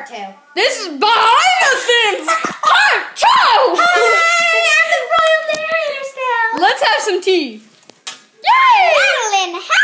part 2. This is Behind the Scenes part 2! Hi, I'm the royal narrator still. Let's have some tea. Yay! Madeline,